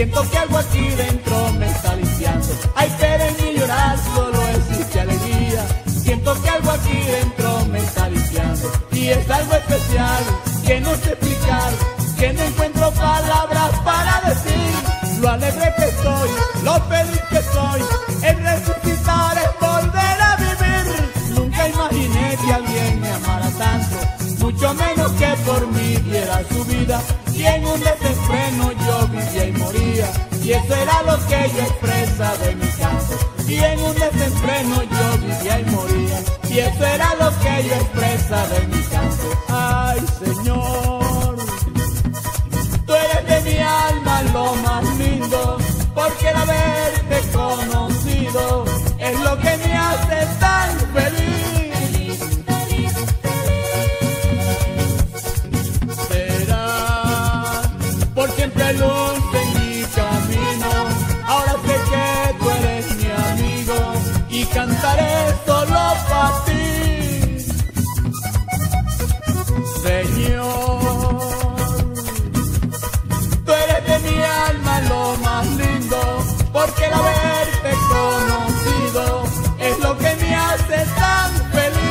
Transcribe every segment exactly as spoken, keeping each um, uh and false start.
Siento que algo aquí dentro me está limpiando. Ay, pero en mi llorar solo existe alegría. Siento que algo aquí dentro me está limpiando. Y es algo especial que no sé explicar, que no encuentro palabras para decir lo alegre que estoy, lo feliz que soy. El resucitar es volver a vivir. Nunca imaginé que alguien me amara tanto, mucho menos que por mí diera su vida. Y en un desenfreno yo vivía y moría, y eso era lo que yo expresaba en mi canto. Y en un desenfreno yo vivía y moría, y eso era lo que yo expresaba en mi canto. Ay, Señor, tú eres de mi alma lo más lindo, porque el haberte conocido es lo que me hace tan feliz. Siempre luz en mi camino, ahora sé que tú eres mi amigo y cantaré solo para ti, Señor. Tú eres de mi alma lo más lindo, porque el haberte conocido es lo que me hace tan feliz.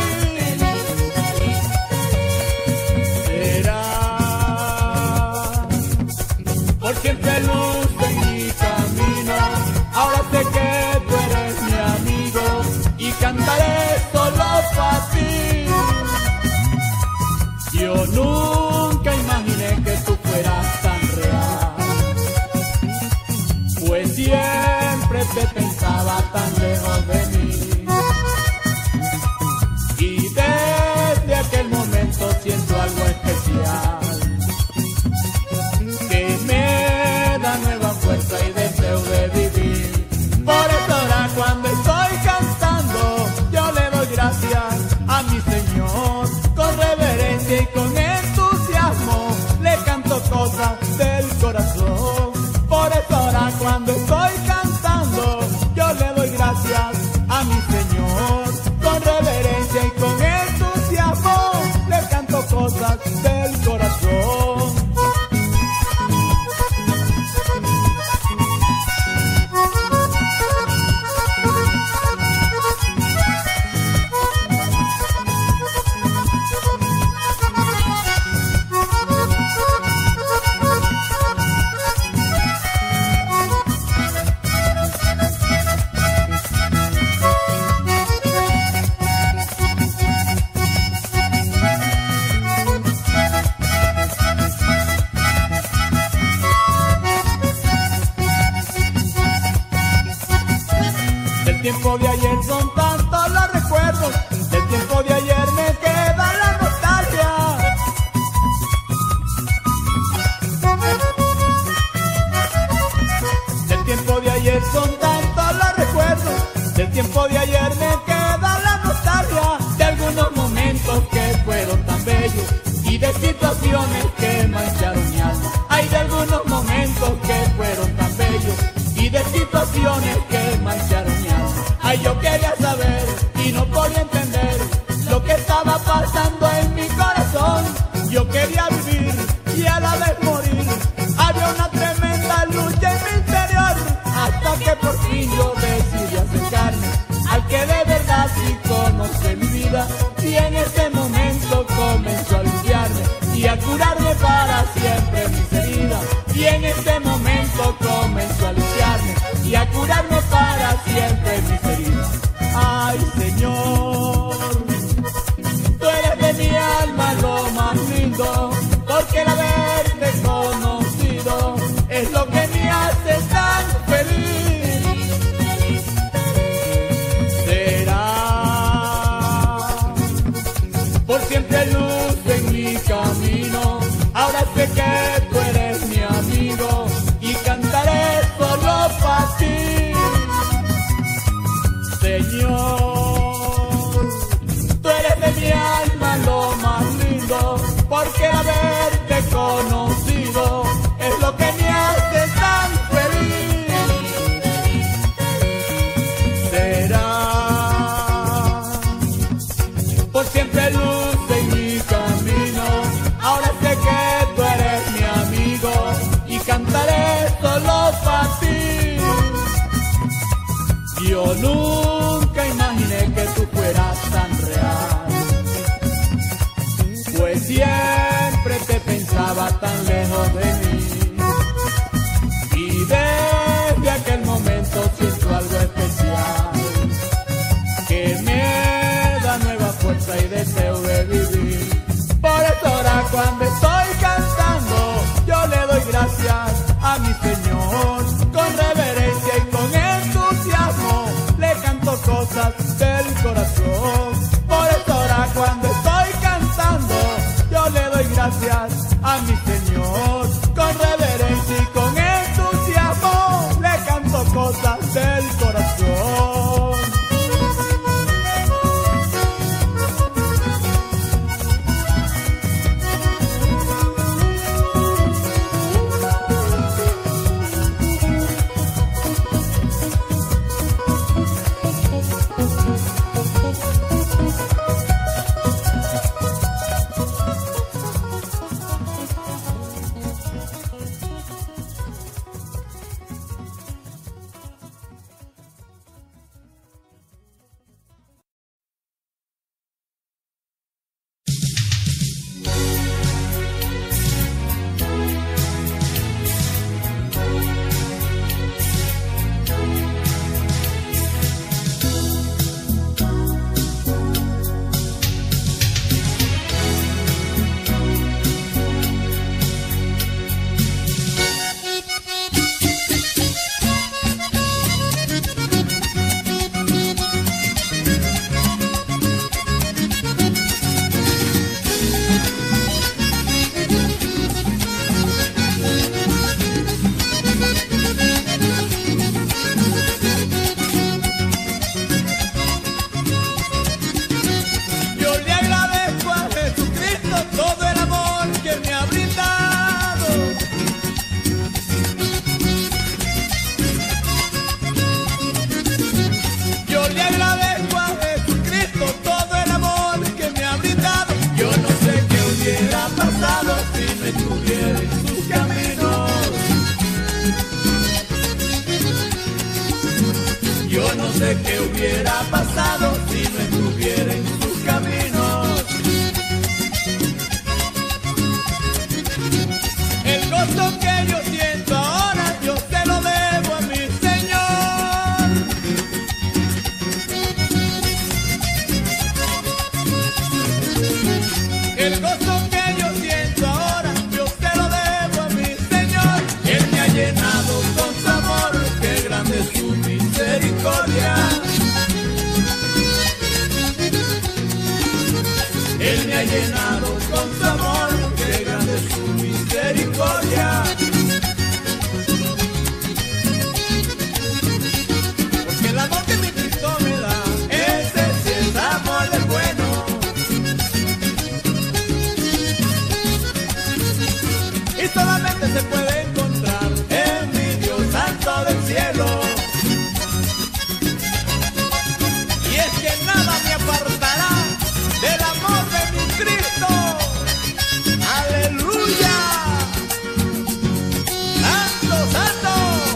Siempre luz en mi camino, ahora sé que tú eres mi amigo y cantaré solo para ti. Yo nunca imaginé que tú fueras tan real, pues siempre te pensaba tan lejos de mí. Y desde aquel momento siento algo especial, nueva fuerza y deseo de vivir. Por eso ahora cuando estoy cantando yo le doy gracias a mi Señor. Con reverencia y con entusiasmo le canto cosas del corazón. Por eso ahora cuando estoy cantando yo le doy gracias a mi Señor. Con reverencia y con entusiasmo le canto cosas del corazón. Del tiempo de ayer son tantos los recuerdos, del tiempo de ayer me queda la nostalgia. Del tiempo de ayer son tantos los recuerdos, del tiempo de ayer me queda la nostalgia. De algunos momentos que fueron tan bellos y de situaciones que mancharon mi alma. Hay de algunos momentos que fueron tan bellos y de situaciones que mancharon mi alma. Ay, yo quería saber y no podía entender lo que estaba pasando en mi corazón. Yo quería vivir y a la vez morir. Había una tremenda lucha en mi interior, hasta que por fin yo decidí acercarme al que de verdad sí conoce mi vida. Y en ese momento comenzó a limpiarme y a curarme para siempre mis heridas. Y en ese momento comenzó a limpiarme y a curarme para siempre mis heridas. Ay, Señor, tú eres de mi alma lo más lindo, porque el haberte Yo nunca imaginé que tú fueras tan real, pues siempre te pensaba tan lejos de mí. Y desde aquel momento siento algo especial que me da nueva fuerza y deseo de vivir. Por eso ahora cuando estoy cantando, yo le doy gracias a mi Señor. Con reverencia y con entusiasmo le canto cosas del corazón. Por eso ahora cuando estoy cantando, yo le doy gracias a mi Señor. Con reverencia y con entusiasmo le canto cosas del corazón. ¿Qué hubiera pasado si no estuviera en sus caminos? El gozo que yo siento ahora, yo se lo debo a mi Señor. El gozo que yo siento ahora, yo se lo debo a mi Señor. Él me ha llenado con su amor, qué grande es su misericordia. Él me ha llenado con su amor, qué grande es su misericordia. Porque el amor que mi Cristo me da, ese sí es amor del bueno. Y solamente se puede encontrar en mi Dios santo del cielo. Y es que nada me apartará del amor de mi Cristo. ¡Aleluya! ¡Santo, santo!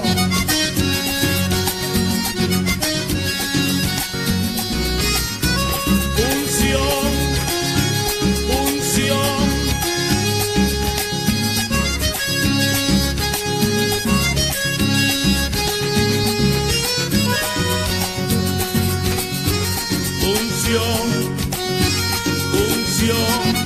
Unción, unción. Unción, unción.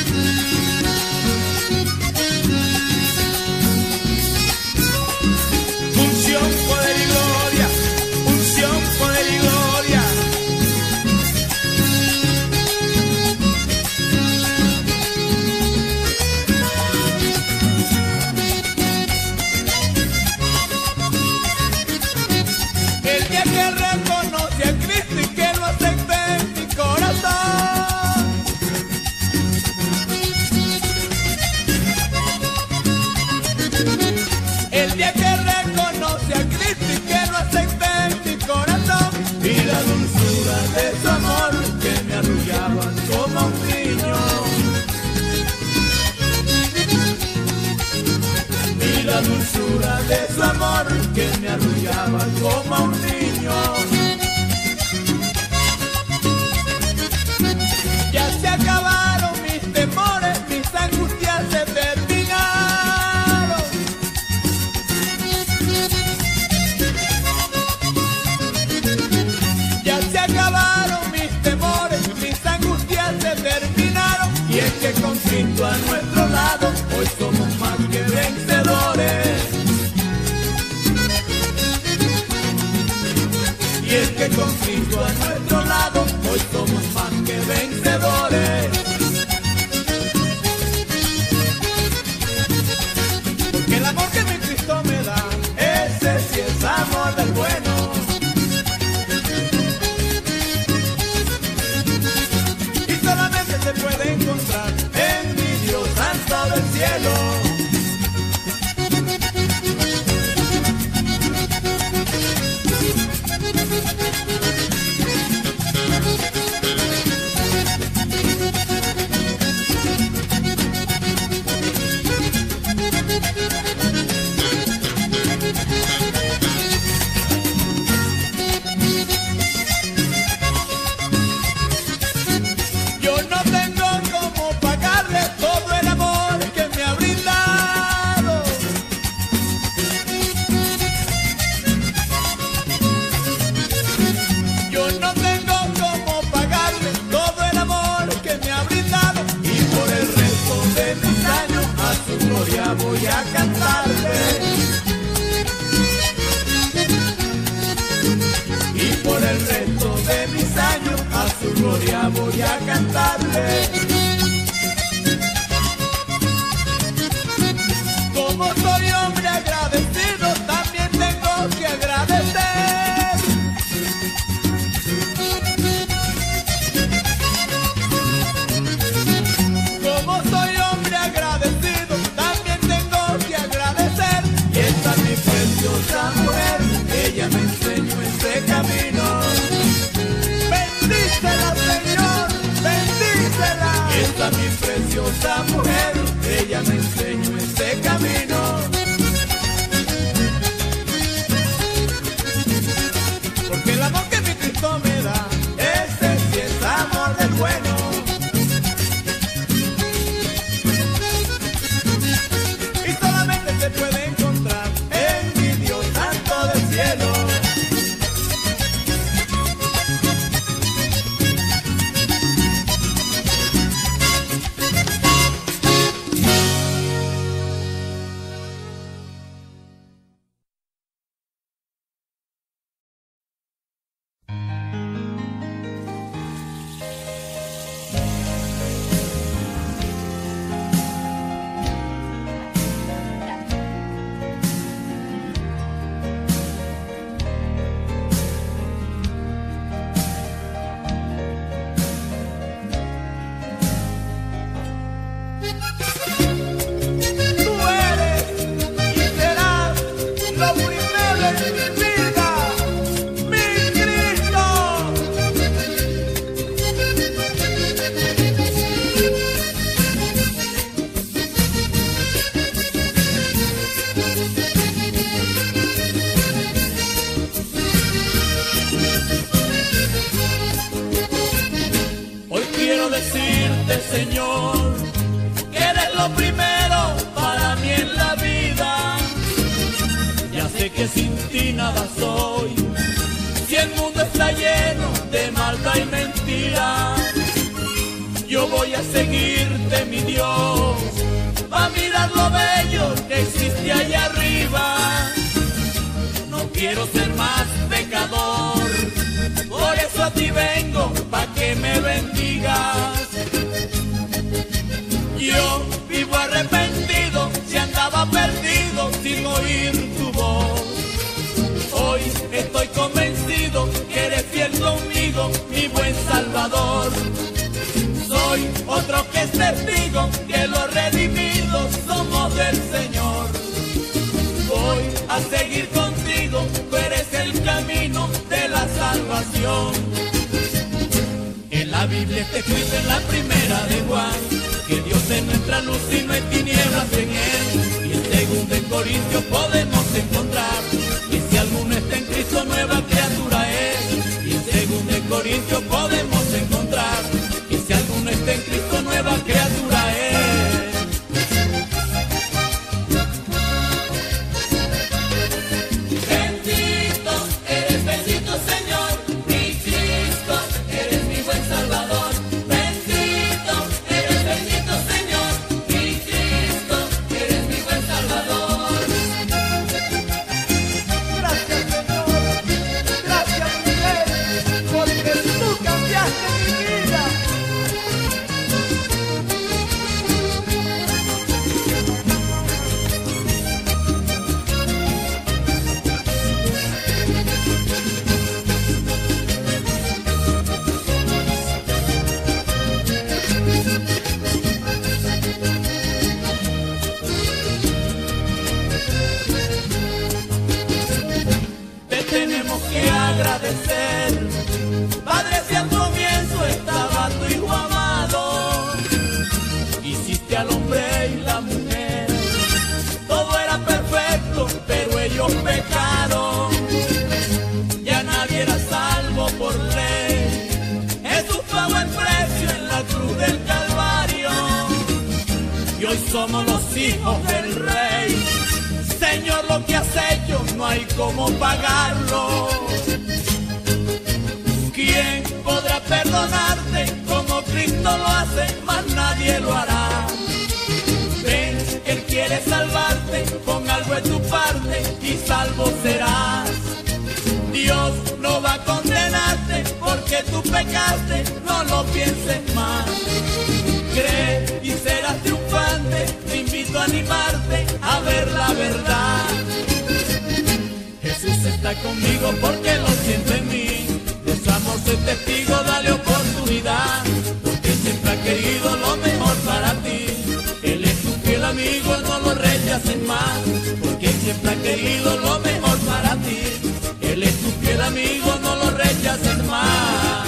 Unción, poder y gloria. Unción, poder y gloria. El día que reconoce a Cristo y que lo acepte en mi corazón. El día que reconoce a Cristo y que lo acepte en mi corazón. Y la dulzura de su amor que me arrullaba como un niño. Y la dulzura de su amor que me arrullaba como un niño. con Cristo a nuestro lado, hoy somos más que vencedores. Porque el amor que mi Cristo me da, ese sí es amor del bueno. Y solamente se puede encontrar en mi Dios santo del cielo. Voy a cantarle, y por el resto de mis años a su gloria voy a cantarle. Como soy hombre agradecido, también tengo que agradecer. Como soy hombre agradecido, preciosa mujer, ella me enseñó este camino. Bendícela, Señor, bendícela. Esta mi preciosa mujer, ella me enseñó este camino. Porque el amor que mi Cristo me da, ese sí es amor del bueno. Y solamente se puede encontrar en mi Dios santo del cielo. Señor, que eres lo primero para mí en la vida. Ya sé que sin ti nada soy, si el mundo está lleno de maldad y mentira. Yo voy a seguirte, mi Dios, a mirar lo bello que existe allá arriba. No quiero ser más pecador, por eso a ti vengo, pa' que me bendigas. Yo vivo arrepentido, si andaba perdido sin oír tu voz. Hoy estoy convencido que eres fiel conmigo, mi buen Salvador. Soy otro que es testigo que los redimidos somos del Señor. Voy a seguir contigo, tú eres el camino de la salvación. En la Biblia está escrito en la primera de Juan que Dios es nuestra luz y no hay tinieblas en Él. Y en segundo de Corintios podemos encontrar que si alguno está en Cristo, nueva criatura es. Y en segundo de Corintios podemos encontrar que si alguno está en Cristo, nueva criatura es. Bendito eres, bendito Señor, mi Cristo, eres mi buen Salvador. de ser. Padre, si al comienzo estaba tu hijo amado, hiciste al hombre y la mujer. Todo era perfecto, pero ellos pecaron. Ya nadie era salvo por ley. Jesús pagó el precio en la cruz del Calvario. Y hoy somos los hijos del Rey. Señor, lo que has hecho no hay cómo pagarlo. ¿Quién podrá perdonarte como Cristo lo hace? Más nadie lo hará. Ven, Él quiere salvarte, pon algo en tu parte y salvo serás. Dios no va a condenarte porque tú pecaste, no lo pienses más. Cree y serás triunfante, te invito a animarte a ver la verdad. Jesús está conmigo porque lo siente en mí. De su amor soy testigo, dale oportunidad, porque siempre ha querido lo mejor para ti. Él es tu fiel amigo, no lo rechaces más, porque siempre ha querido lo mejor para ti. Él es tu fiel amigo, no lo rechaces más.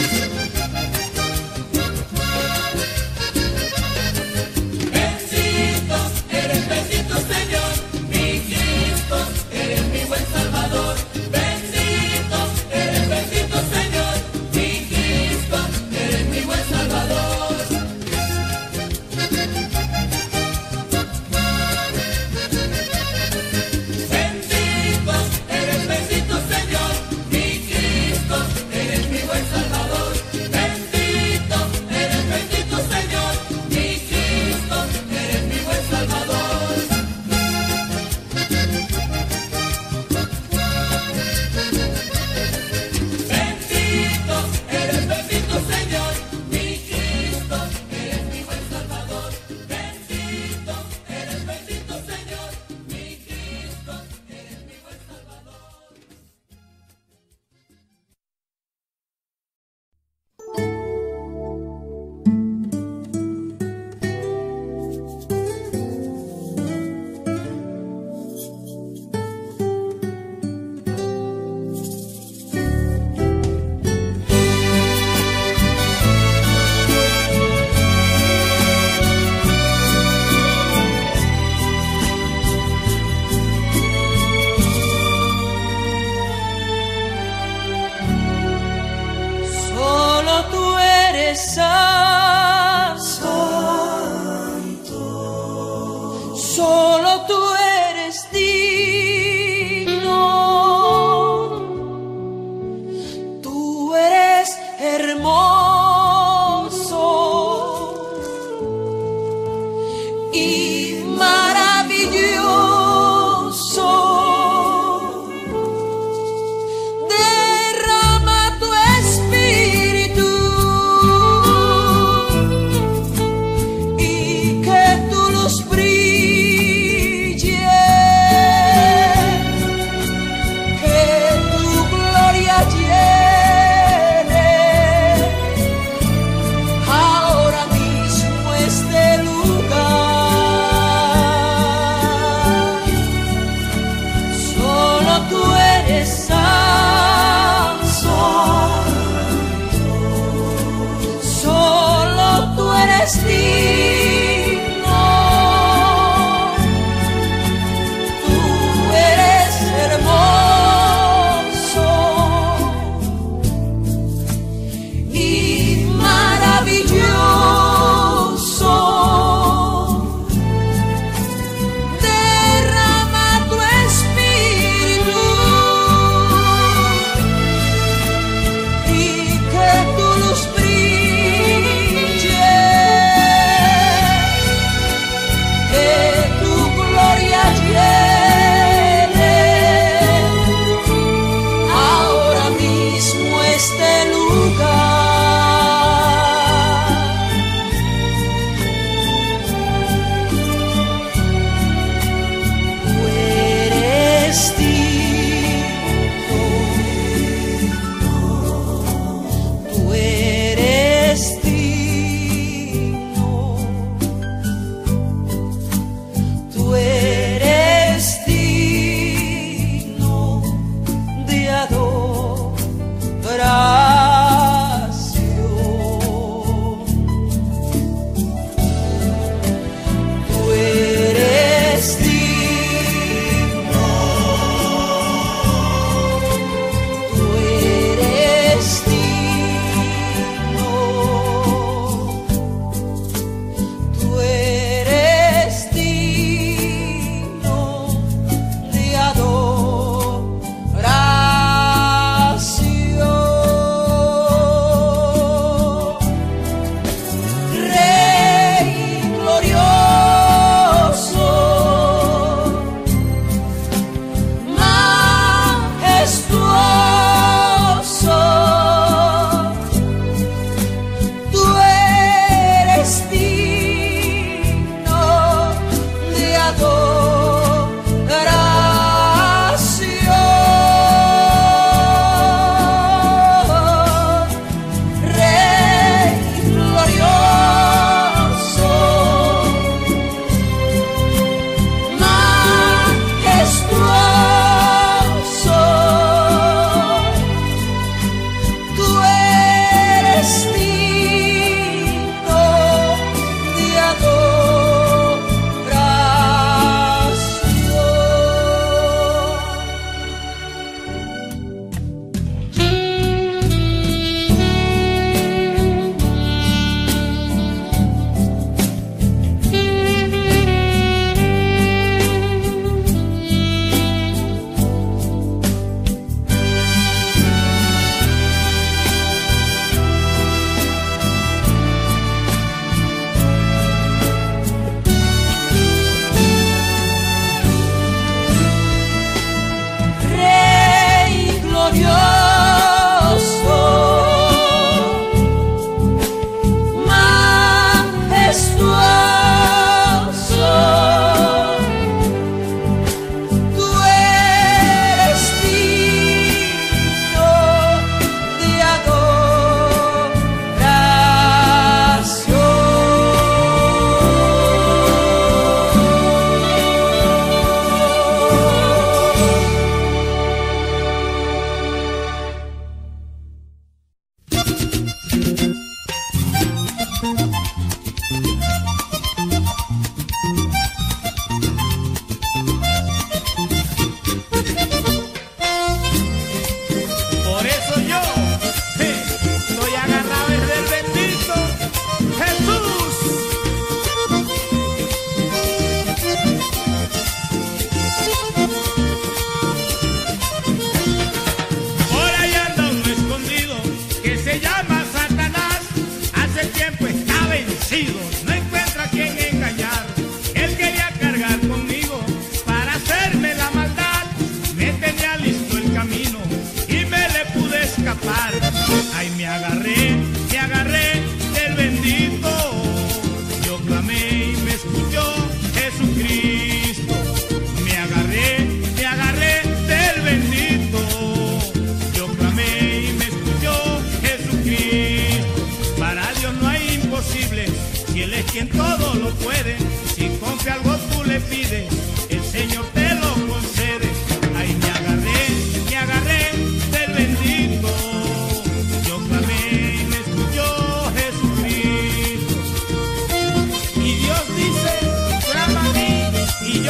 Bendito, eres bendito Señor, mi Cristo, eres mi buen Salvador. Bendito, eres bendito Señor, mi Cristo, eres mi buen Salvador.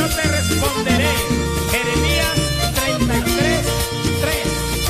te responderé. Jeremías treinta y tres, tres.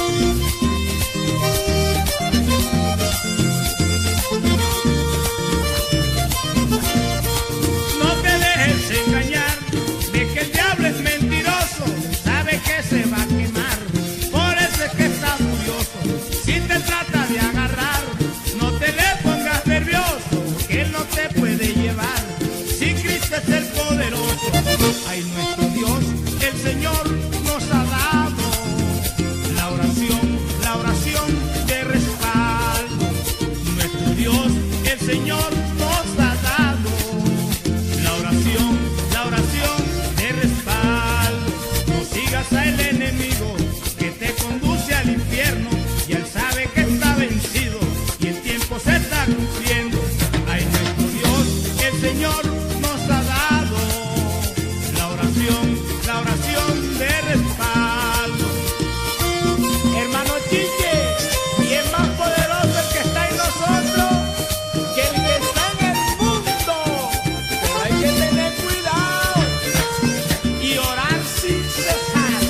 No te dejes engañar de que el diablo es mentiroso, sabe que se va a quemar, por eso es que está furioso. Si te trata de agarrar, no te le pongas nervioso, que él no te puede llevar, si Cristo es el poderoso. Ay, nuestro Dios, el Señor nos ha dado la oración, la oración de respaldo. Nuestro Dios, el Señor nos ha dado la oración, la oración de respaldo. No sigas al enemigo que te conduce al infierno, y él sabe que está vencido y el tiempo se está cumpliendo. Ay, nuestro Dios, el Señor nos ha dado la oración, la oración de respaldo. Hermano Chiche, y es más poderoso el que está en nosotros que el que está en el mundo. Pero hay que tener cuidado y orar sin cesar.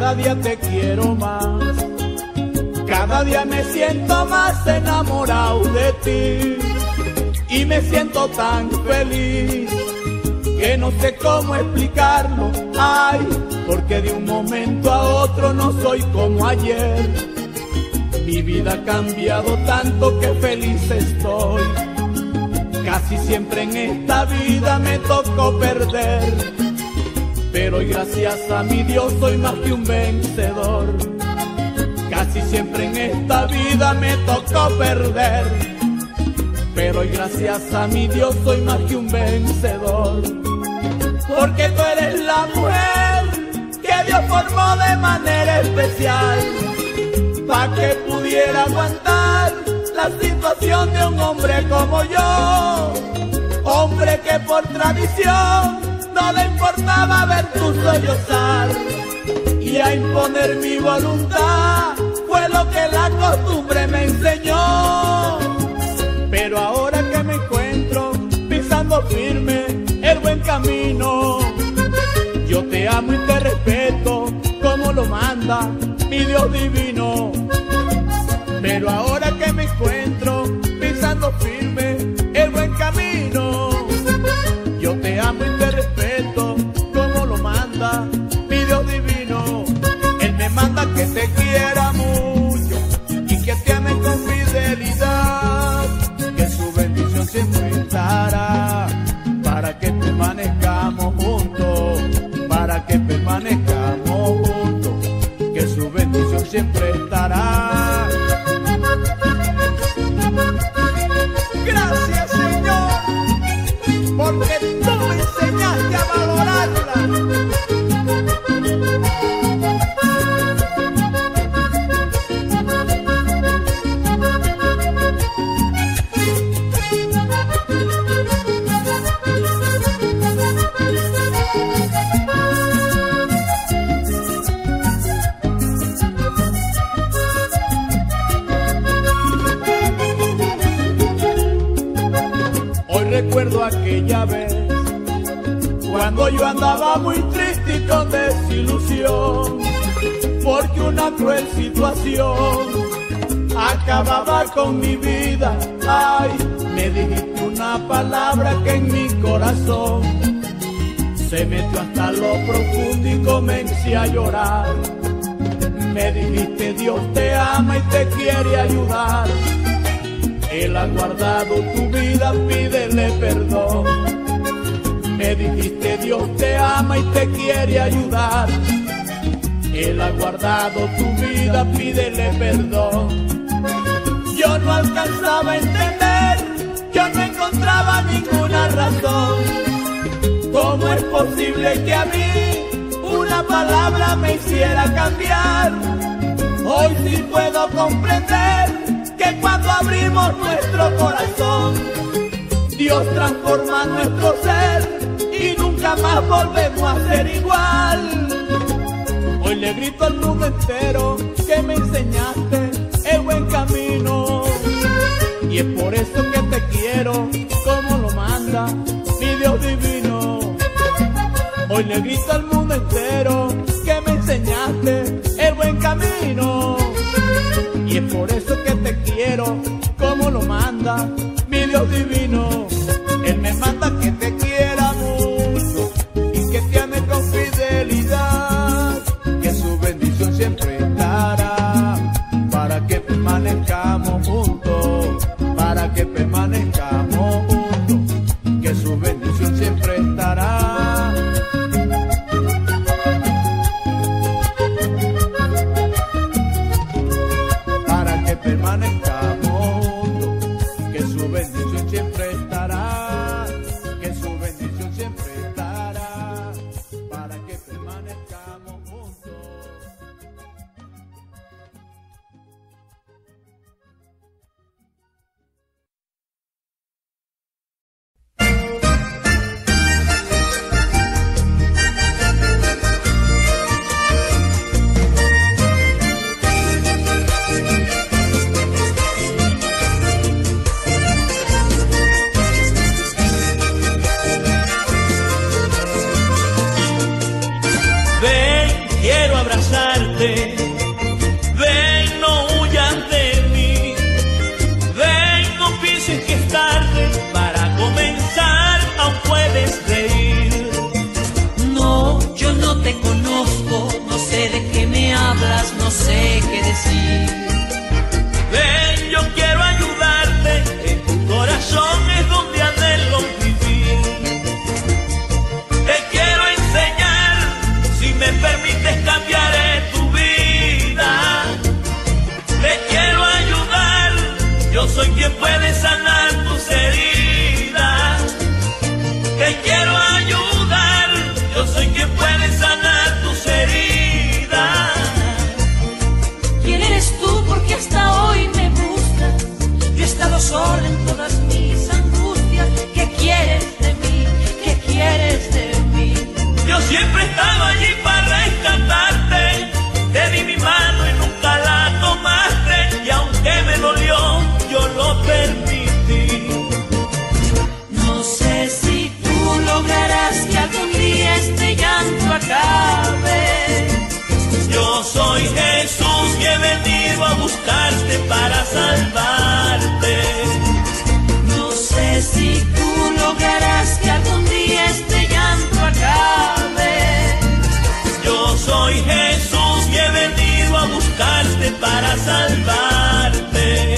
cada día te quiero más, cada día me siento más enamorado de ti y me siento tan feliz que no sé cómo explicarlo. Ay, porque de un momento a otro no soy como ayer. Mi vida ha cambiado tanto que feliz estoy. Casi siempre en esta vida me tocó perder, pero hoy gracias a mi Dios soy más que un vencedor. Casi siempre en esta vida me tocó perder, pero hoy gracias a mi Dios soy más que un vencedor. Porque tú eres la mujer que Dios formó de manera especial, pa' que pudiera aguantar la situación de un hombre como yo. Hombre que por tradición no le importaba ver tu sollozar, y a imponer mi voluntad fue lo que la costumbre me enseñó. Pero ahora que me encuentro pisando firme el buen camino, yo te amo y te respeto como lo manda mi Dios divino. Pero ahora que me encuentro pisando firme el buen camino, yo te amo y te respeto como lo manda mi Dios divino. Él me manda que te quiera mucho y que te ame con fidelidad, que su bendición siempre estará para que permanezcamos juntos, para que permanezcamos juntos, que su bendición siempre estará. Gracias, Señor, porque tú me enseñaste a valorarla. Recuerdo aquella vez cuando yo andaba muy triste y con desilusión, porque una cruel situación acababa con mi vida. Ay, me dijiste una palabra que en mi corazón se metió hasta lo profundo y comencé a llorar. Me dijiste Dios te ama y te quiere ayudar. Él ha guardado tu vida, pídele perdón. Me dijiste Dios te ama y te quiere ayudar. Él ha guardado tu vida, pídele perdón. Yo no alcanzaba a entender, yo no encontraba ninguna razón. ¿Cómo es posible que a mí una palabra me hiciera cambiar? Hoy sí puedo comprender que cuando abrimos nuestro corazón, Dios transforma nuestro ser y nunca más volvemos a ser igual. Hoy le grito al mundo entero que me enseñaste el buen camino, y es por eso que te quiero como lo manda mi Dios divino. Hoy le grito al mundo entero que me enseñaste el buen camino, y es por eso que te quiero como lo manda mi Dios divino. Él me manda que te quiera mucho y que te ame con fidelidad, que su bendición siempre estará para que permanezcamos juntos, para que permanezcamos juntos, que su bendición siempre estará. Para que permanezcamos yo no te conozco, no sé de qué me hablas, no sé qué decir. Ven, yo quiero ayudarte, en tu corazón es donde anhelo vivir. Te quiero enseñar, si me permites cambiaré tu vida. Te quiero ayudar, yo soy quien puede sanar tus heridas. Te quiero ayudar, yo soy quien puede sanar tus heridas. ¿Quién eres tú? Porque hasta hoy me buscas. Yo he estado sola en todas mis angustias. ¿Qué quieres de mí? ¿Qué quieres de mí? Yo siempre he estado allí para rescatarte. Te di mi mano y nunca la tomaste. Y aunque me dolió, yo lo permití. No sé si tú lograrás que algún día este llanto acabe. Yo soy Jesús y he venido a buscarte para salvarte. No sé si tú lograrás que algún día este llanto acabe. Yo soy Jesús y he venido a buscarte para salvarte.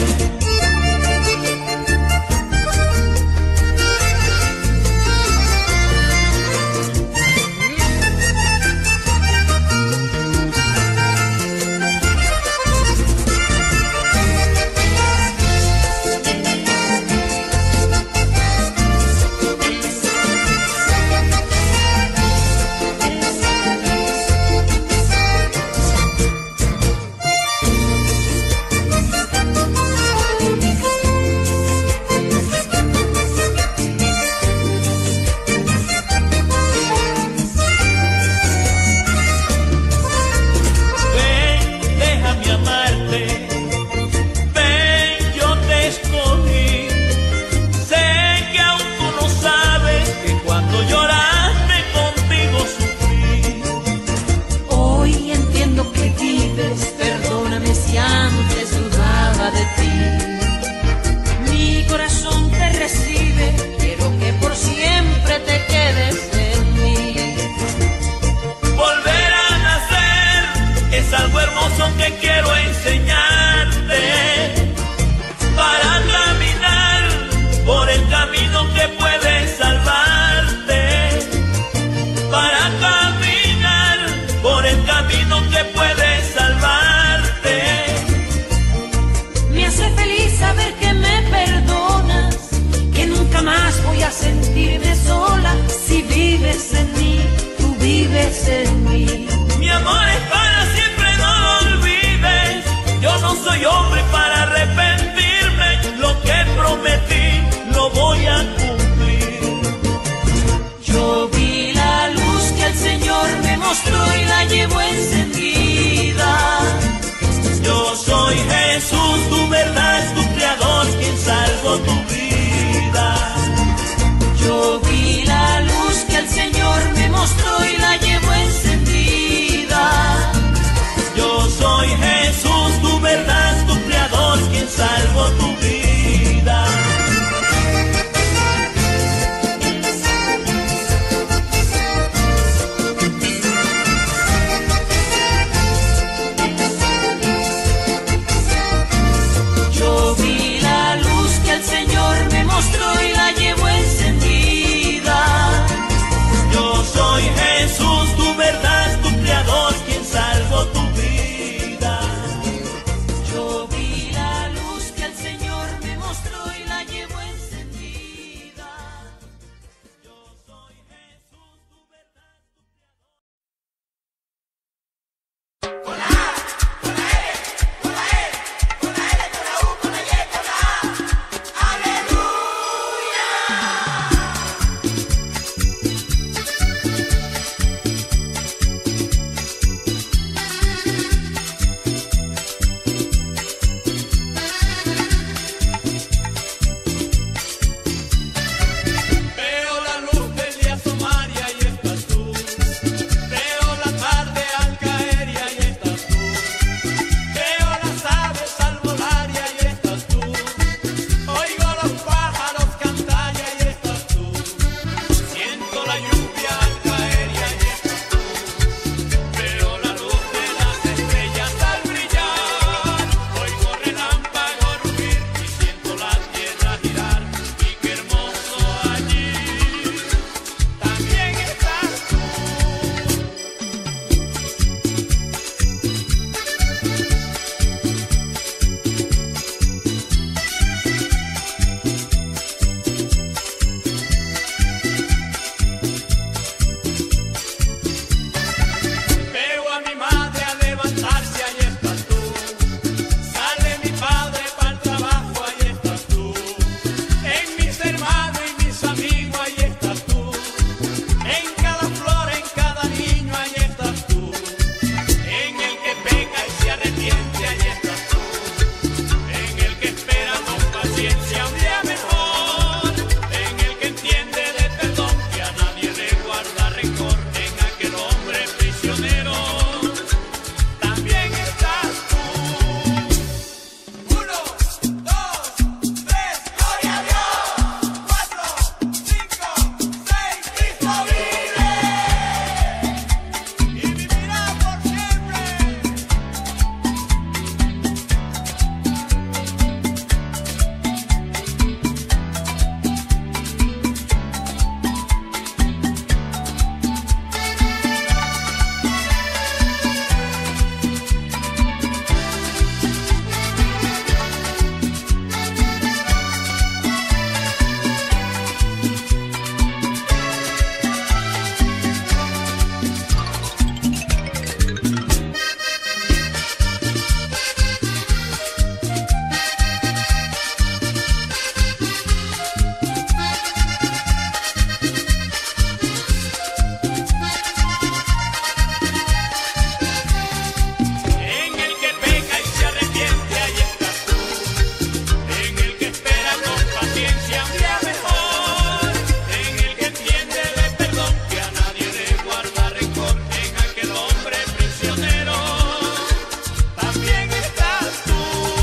el hombre prisionero, también estás tú.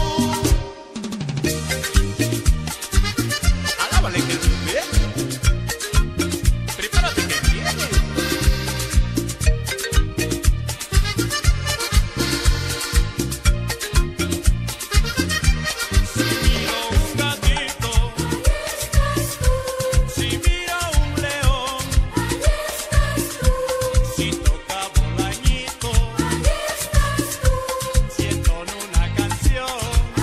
Alábale que bien. Prepárate que viene. Si miro un gatito, si miro un león, si toca bolañito, si entono una canción.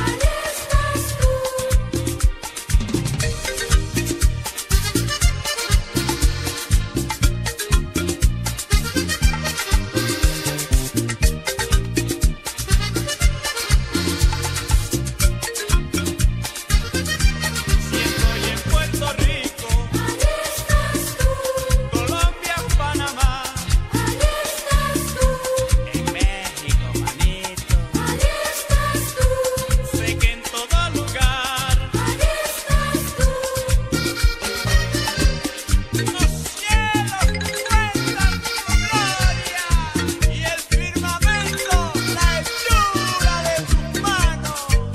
Si estoy en Puerto Rico, Colombia, Panamá, en México, manito, sé que en todo lugar los cielos cuentan tu gloria y el firmamento la hechura de tus manos.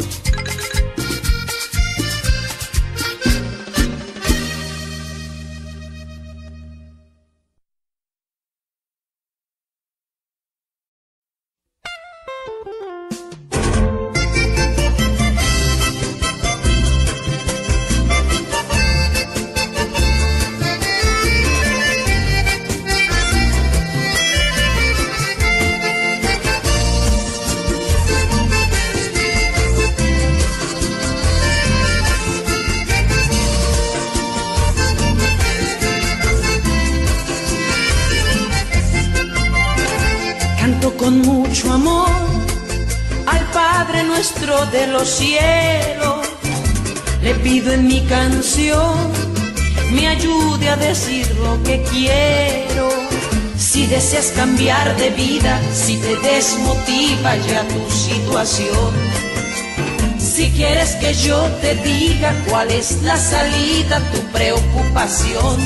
Canto con mucho amor al Padre nuestro de los cielos. Le pido en mi canción me ayude a decir lo que quiero. Si deseas cambiar de vida, si te desmotiva ya tu situación, si quieres que yo te diga cuál es la salida a tu preocupación,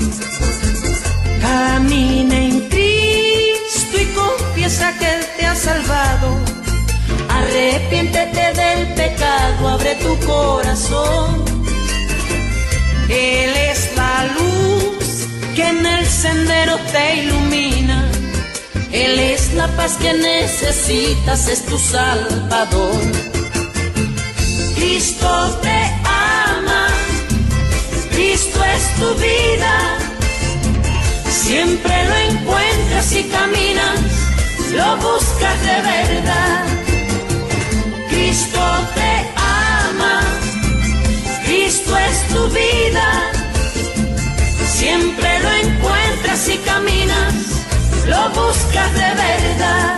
camina en Cristo y confiesa que Él te ha salvado. Arrepiéntete del pecado, abre tu corazón. Él es la luz que en el sendero te ilumina. Él es la paz que necesitas, es tu Salvador. Cristo te ama, Cristo es tu vida. Siempre lo encuentras y caminas, lo buscas de verdad. Cristo te ama, Cristo es tu vida. Siempre lo encuentras y caminas, lo buscas de verdad.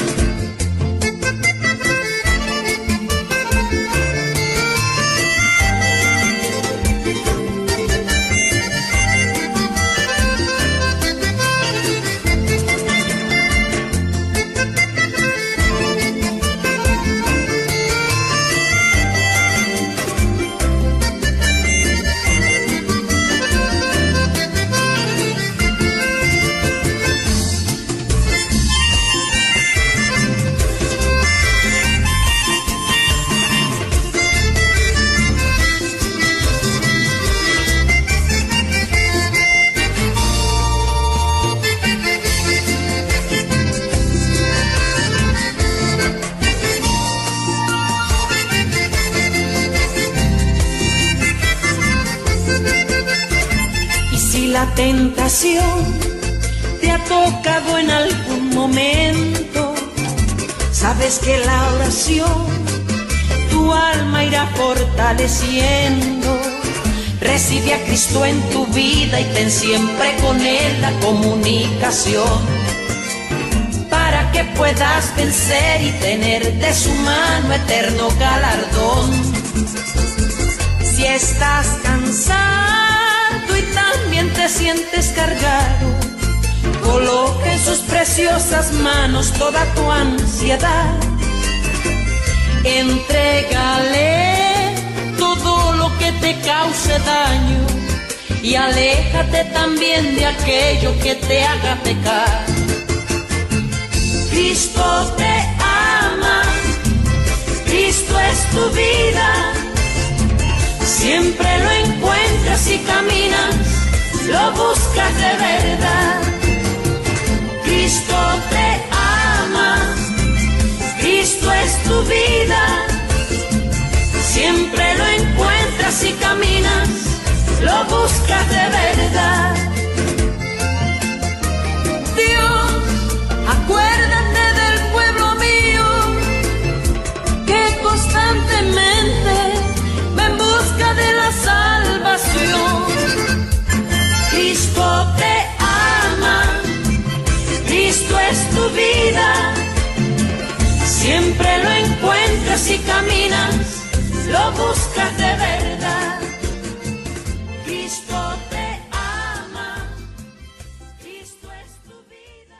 La tentación te ha tocado en algún momento, sabes que la oración tu alma irá fortaleciendo. Recibe a Cristo en tu vida y ten siempre con Él la comunicación, para que puedas vencer y tener de su mano eterno galardón. Si estás cansado y también te sientes cargado, coloca en sus preciosas manos toda tu ansiedad. Entrégale todo lo que te cause daño y aléjate también de aquello que te haga pecar. Cristo te ama, Cristo es tu vida. Siempre lo encuentras y caminas, lo buscas de verdad. Cristo te ama, Cristo es tu vida. Siempre lo encuentras y caminas, lo buscas de verdad. Dios, acuérdate del pueblo mío, que constantemente va en busca de la salvación. Cristo te ama, Cristo es tu vida. Siempre lo encuentras y caminas, lo buscas de verdad. Cristo te ama, Cristo es tu vida.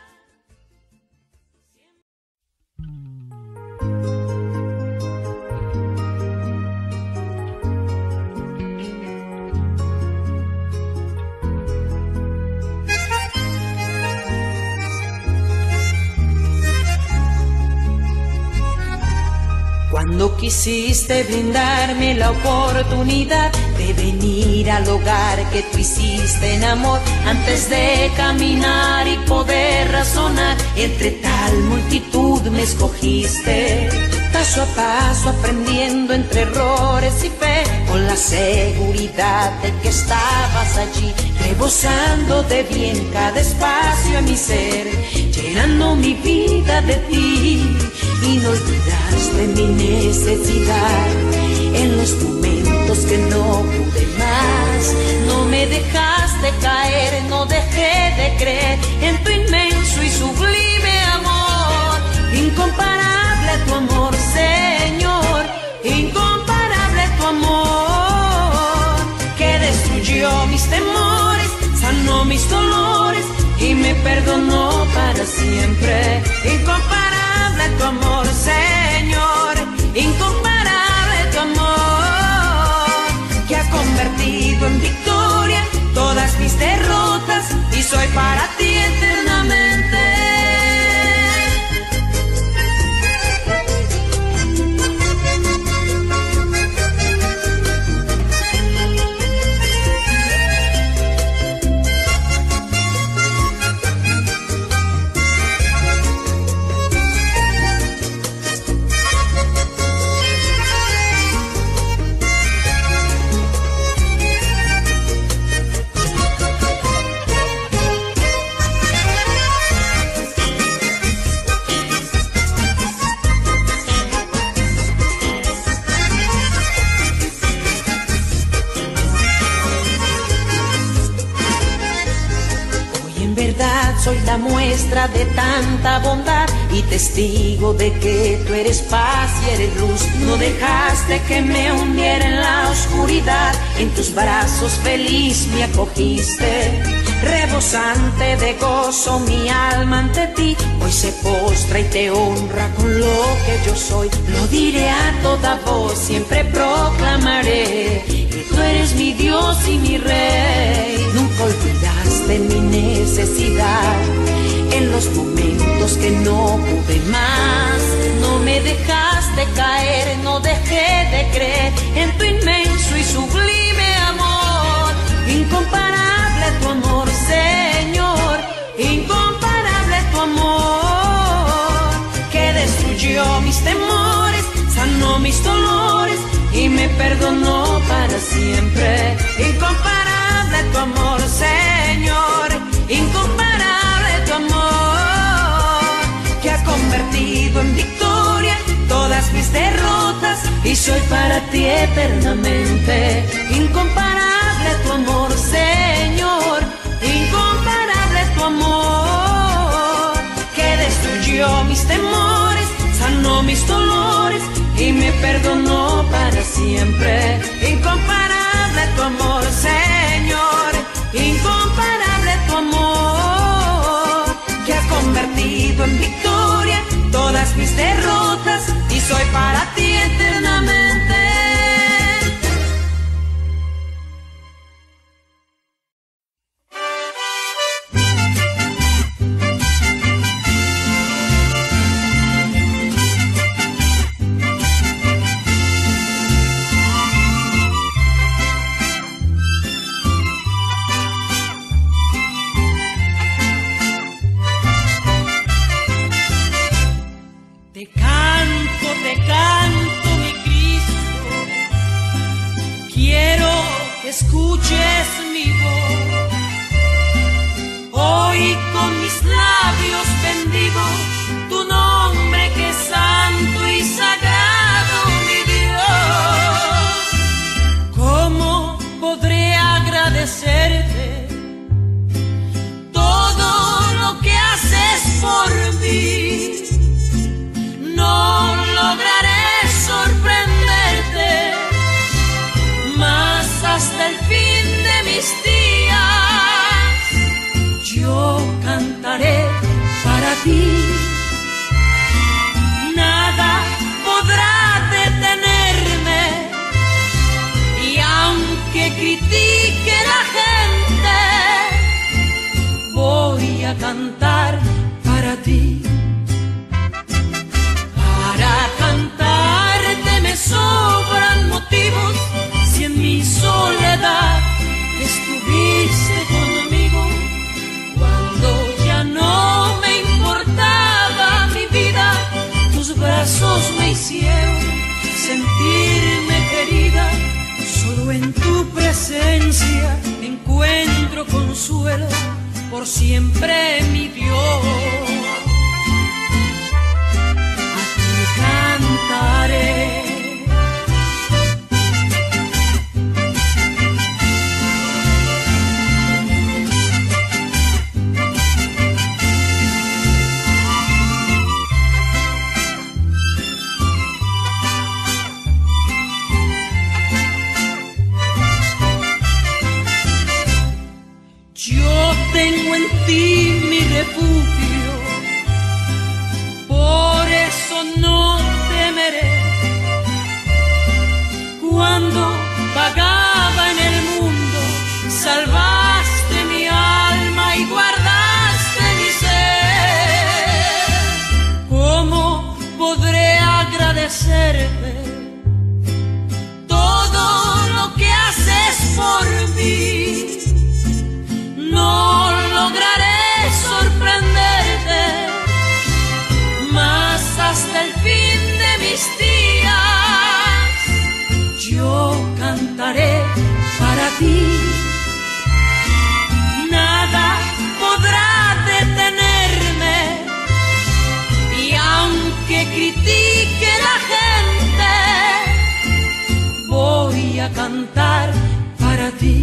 Cuando quisiste brindarme la oportunidad de venir al hogar que tú hiciste en amor, antes de caminar y poder razonar, entre tal multitud me escogiste. Paso a paso aprendiendo entre errores y fe, con la seguridad de que estabas allí, rebosando de bien cada espacio en mi ser, llenando mi vida de ti. Y no olvidaste mi necesidad en los momentos que no pude más. No me dejaste caer, no dejé de creer en tu inmenso y sublime amor. Incomparable tu amor, Señor, incomparable tu amor, que destruyó mis temores, sanó mis dolores y me perdonó para siempre. Incomparable tu amor, Señor, incomparable tu amor, que ha convertido en victoria todas mis derrotas y soy para ti eternamente. Soy la muestra de tanta bondad y testigo de que tú eres paz y eres luz. No dejaste que me hundiera en la oscuridad, en tus brazos feliz me acogiste. Rebosante de gozo mi alma ante ti, hoy se postra y te honra con lo que yo soy. Lo diré a toda voz, siempre proclamaré que tú eres mi Dios y mi Rey. Nunca olvidaste mi necesidad en los momentos que no pude más. No me dejaste caer, no dejé de creer en tu inmenso y sublime amor. Incomparable tu amor, Señor, incomparable tu amor, que destruyó mis temores, sanó mis dolores y me perdonó para siempre. Incomparable tu amor, Señor, incomparable tu amor, que ha convertido en victoria todas mis derrotas y soy para ti eternamente. Incomparable tu amor, Señor, incomparable tu amor, que destruyó mis temores, sanó mis dolores y me perdonó para siempre. Incomparable tu amor, Señor, incomparable tu amor, que ha convertido en victoria todas mis derrotas y soy para ti eternamente. Te canto, te canto, mi Cristo, quiero que escuches mi voz. Hoy con mis labios bendigo tu nombre que es santo y sagrado, mi Dios. ¿Cómo podré agradecerte todo lo que haces por mí? No lograré sorprenderte, mas hasta el fin de mis días yo cantaré para ti. Nada podrá detenerme, y aunque critique la gente, voy a cantar para ti. Para cantarte me sobran motivos, si en mi soledad estuviste conmigo, cuando ya no me importaba mi vida, tus brazos me hicieron sentirme querida. Solo en tu presencia encuentro consuelo, por siempre mi Dios. Cantaré. Yo tengo en ti mi refugio, por eso no temeré. Cuando vagaba en el mundo, salvaste mi alma y guardaste mi ser. ¿Cómo podré agradecerte todo lo que haces por mí? No lograré sorprenderte, mas hasta el fin de mis días yo cantaré para ti. Nada podrá detenerme, y aunque critique la gente, voy a cantar para ti.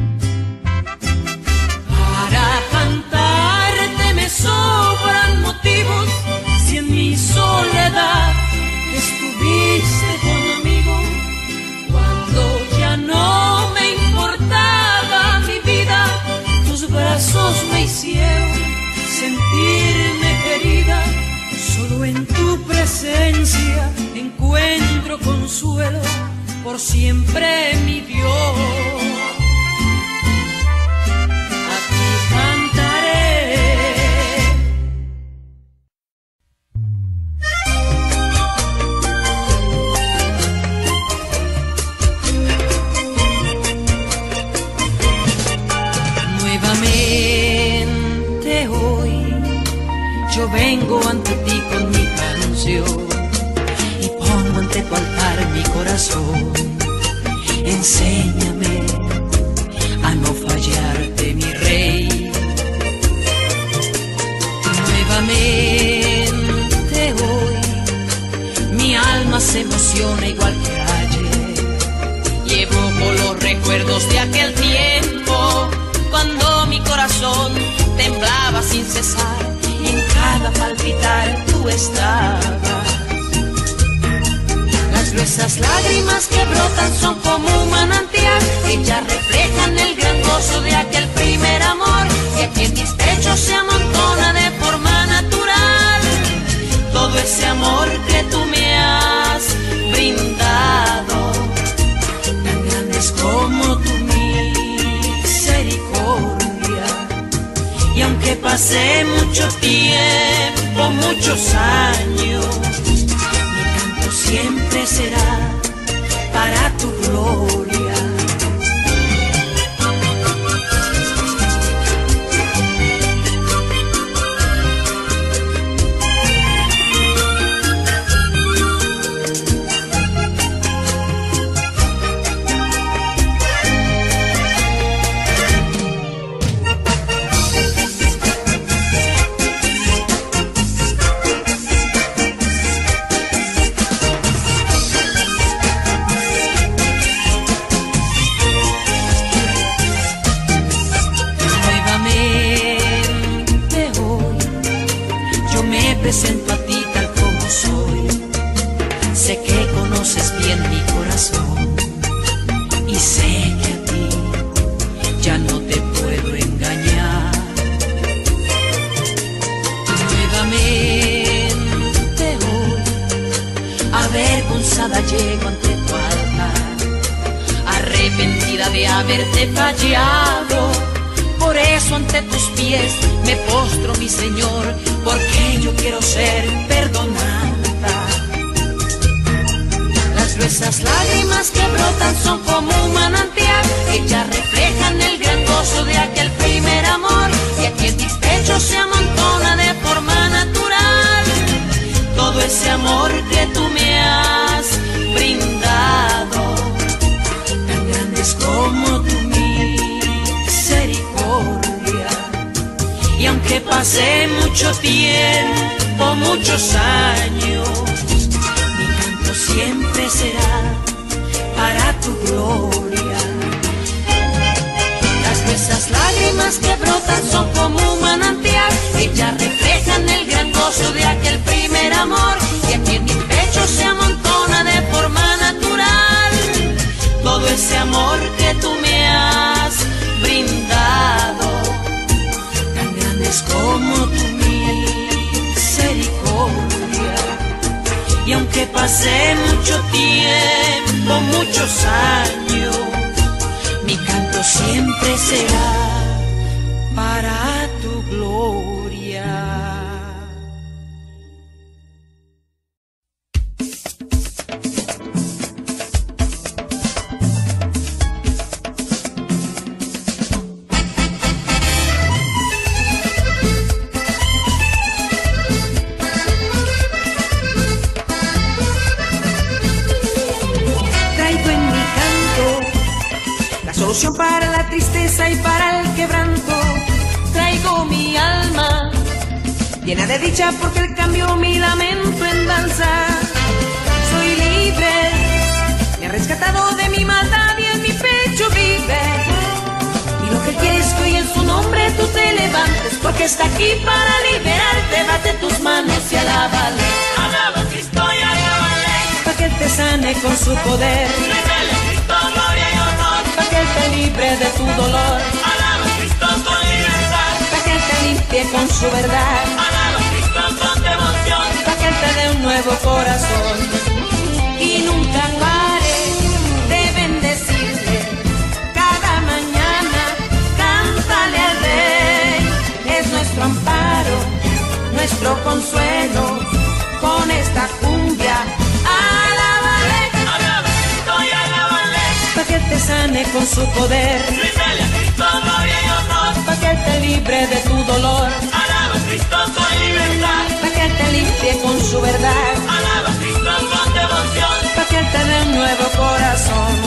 Para cantarte me sobran motivos, si en mi soledad estuviste conmigo, cuando ya no me importaba mi vida, tus brazos me hicieron sentirme querida. Solo en tu presencia encuentro consuelo, por siempre mi Dios. Yo vengo ante ti con mi canción y pongo ante tu altar mi corazón. Enséñame a no fallarte, mi rey. Nuevamente hoy mi alma se emociona igual que ayer. Llevo por los recuerdos de aquel tiempo, cuando mi corazón temblaba sin cesar, y en cada palpitar tú estabas. Las gruesas lágrimas que brotan son como un manantial, ellas reflejan el gran gozo de aquel primer amor, que aquí en mis pechos se amontona de forma natural. Todo ese amor que tú me has brindado, tan grande es como tu misericordia. Y aunque pasé mucho tiempo, muchos años, mi canto siempre será para tu gloria. presento a ti tal como soy. Sé que conoces bien mi corazón y sé que a ti ya no te puedo engañar. Nuevamente hoy, avergonzada llego ante tu altar, arrepentida de haberte fallado. Por eso ante tus pies me postro, mi Señor, porque yo quiero ser perdonada. Las gruesas lágrimas que brotan son como un manantial, ellas reflejan el gran gozo de aquel primer amor, y aquí en mis pechos se amontona de forma natural todo ese amor que tú me has brindado, tan grande es como tu misericordia. Y aunque pasé mucho tiempo, muchos años, mi canto siempre será para tu gloria. Las gruesas lágrimas que brotan son como un manantial, ellas reflejan el gran gozo de aquel primer amor, y aquí en mi pecho se amontona de forma natural todo ese amor que tú me has brindado, tan grande es como tu misericordia. Y aunque pasé mucho tiempo, muchos años, mi canto siempre será para tu gloria. Para la tristeza y para el quebranto, traigo mi alma llena de dicha porque Él cambió mi lamento en danza. Soy libre, me ha rescatado de mi maldad y en mi pecho vive. Y lo que Él quiere es que hoy en su nombre tú te levantes, porque está aquí para liberarte. Bate tus manos y alábale. Alaba a Cristo y alábale. Para que Él te sane con su poder. Revele a Cristo gloria y honor. Para que Él te libre de tu dolor. Alaba a Cristo con libertad. Para que Él te limpie con su verdad. Alaba a Cristo con devoción. Para que Él te dé un nuevo corazón. Y nunca pare de bendecirle. Cada mañana cántale al Rey. Es nuestro amparo, nuestro consuelo. Con esta cumbia alábale. Alaba a Cristo y alábale. Para que Él te sane con su poder. Revele a Cristo gloria y honor. Para que Él te libre de tu dolor. Alaba a Cristo con libertad. Para que Él te limpie con su verdad. Alaba a Cristo con devoción. Para que Él te dé un nuevo corazón.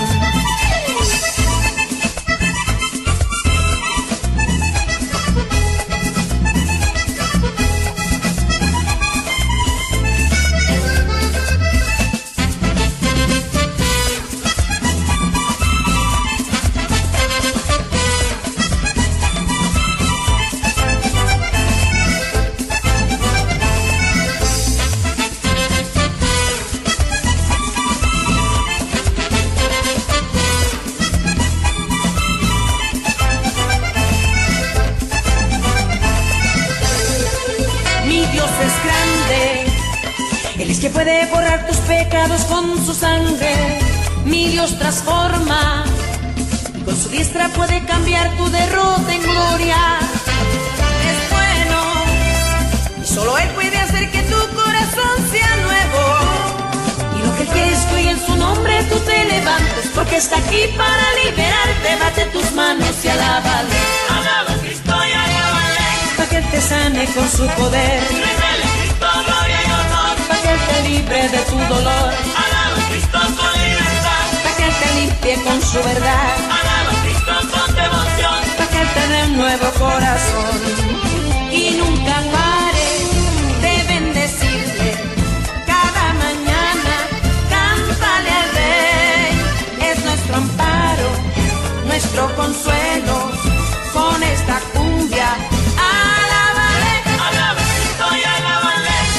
Que puede borrar tus pecados con su sangre. Mi Dios transforma y con su diestra puede cambiar tu derrota en gloria. Es bueno y solo Él puede hacer que tu corazón sea nuevo. Y lo que Él quiere es que hoy en su nombre tú te levantes, porque está aquí para liberarte. Bate tus manos y alábale. Alaba a Cristo y alábale. Para que Él te sane con su poder. Revele a Cristo gloria y honor. Para que Él te libre de tu dolor. Alaba a Cristo con libertad. Para que Él te limpie con su verdad. Alaba a Cristo con devoción. Para que Él te dé un nuevo corazón. Y nunca pare de bendecirle. Cada mañana cántale al Rey. Es nuestro amparo, nuestro consuelo. Con esta cumbia alábale. Alaba a Cristo y alábale.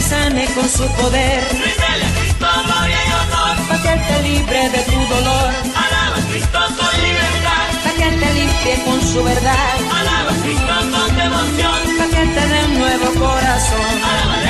sane con su poder. Ríndele a Cristo gloria y honor, Pa' que Él te libre de tu dolor. alaba a Cristo con libertad, Pa' que Él te limpie con su verdad. alaba a Cristo con devoción, Pa' que Él te dé un nuevo corazón. alaba